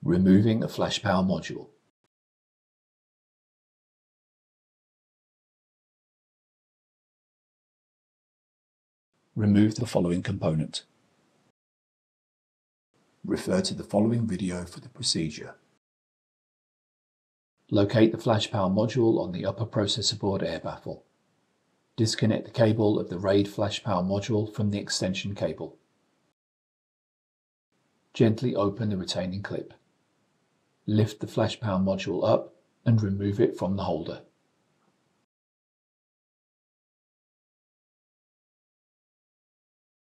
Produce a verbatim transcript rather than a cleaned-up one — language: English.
Removing a flash power module. Remove the following component. Refer to the following video for the procedure. Locate the flash power module on the upper processor board air baffle. Disconnect the cable of the RAID flash power module from the extension cable. Gently open the retaining clip. Lift the flash power module up and remove it from the holder.